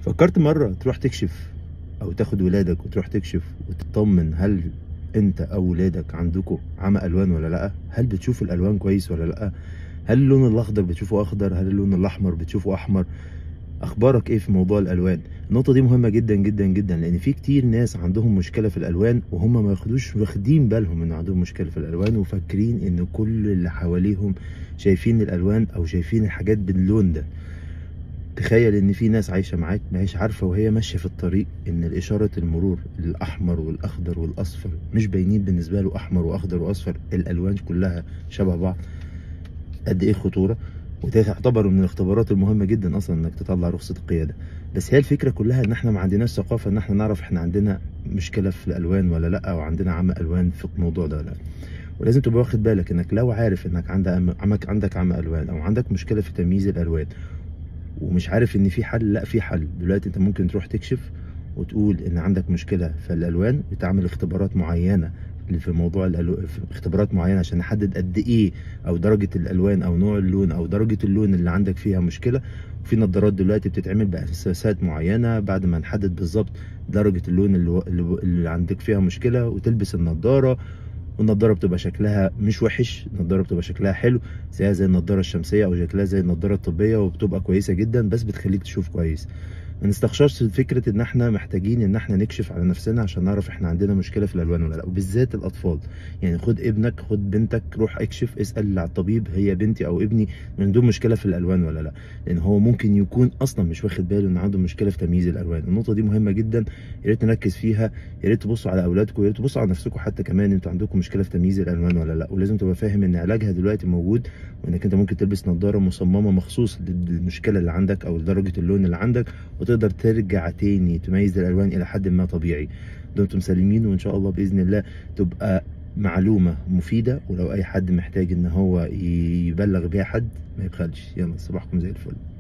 فكرت مرة تروح تكشف أو تاخد ولادك وتروح تكشف وتطمن هل أنت أو ولادك عندكوا عمى ألوان ولا لأ؟ هل بتشوفوا الألوان كويس ولا لأ؟ هل اللون الأخضر بتشوفه أخضر؟ هل اللون الأحمر بتشوفه أحمر؟ أخبارك إيه في موضوع الألوان؟ النقطة دي مهمة جدا جدا جدا، لأن في كتير ناس عندهم مشكلة في الألوان وهم ما ياخدوش واخدين بالهم إن عندهم مشكلة في الألوان، وفاكرين إن كل اللي حواليهم شايفين الألوان أو شايفين الحاجات باللون ده. تخيل ان في ناس عايشه معاك ما هيش عارفه وهي ماشيه في الطريق ان الاشاره المرور الاحمر والاخضر والاصفر مش باينين بالنسبه له، احمر واخضر واصفر الالوان كلها شبه بعض. قد ايه خطوره، وده تعتبر من الاختبارات المهمه جدا اصلا انك تطلع رخصه القياده. بس هي الفكره كلها ان احنا ما عندناش ثقافه ان احنا نعرف احنا عندنا مشكله في الالوان ولا لا، او عندنا عمى الوان في الموضوع ده ولا لا. ولازم تبقى واخد بالك انك لو عارف انك عندك عمى الوان او عندك مشكله في تمييز الالوان ومش عارف ان في حل، لا في حل. دلوقتي انت ممكن تروح تكشف وتقول ان عندك مشكله في الالوان وتعمل اختبارات معينه في موضوع اختبارات معينه عشان نحدد قد ايه او درجه الالوان او نوع اللون او درجه اللون اللي عندك فيها مشكله. وفي نظارات دلوقتي بتتعمل باساسات معينه بعد ما نحدد بالظبط درجه اللون اللي عندك فيها مشكله، وتلبس النظاره. والنضاره بتبقى شكلها مش وحش، النضاره بتبقى شكلها حلو زيها زي النضاره الشمسيه او شكلها زي النضاره الطبيه، وبتبقى كويسه جدا بس بتخليك تشوف كويس. ما نستخسرش فكره ان احنا محتاجين ان احنا نكشف على نفسنا عشان نعرف احنا عندنا مشكله في الالوان ولا لا، وبالذات الاطفال. يعني خد ابنك خد بنتك روح اكشف، اسال على الطبيب هي بنتي او ابني عندهم مشكله في الالوان ولا لا، لان هو ممكن يكون اصلا مش واخد باله ان عنده مشكله في تمييز الالوان. النقطه دي مهمه جدا، يا ريت نركز فيها، يا ريت تبصوا على اولادكم، يا ريت تبصوا على نفسكم حتى كمان انتوا عندكم مشكله في تمييز الالوان ولا لا. ولازم تبقى فاهم ان علاجها دلوقتي موجود، وانك انت ممكن تلبس نظاره مصممه مخصوص للمشكله اللي عندك او لدرجه اللون اللي عندك، وتقدر ترجع تاني تميز الالوان الى حد ما طبيعي. دمتم سالمين، وان شاء الله باذن الله تبقى معلومه مفيده، ولو اي حد محتاج ان هو يبلغ بيها حد ما يبخلش. يلا صباحكم زي الفل.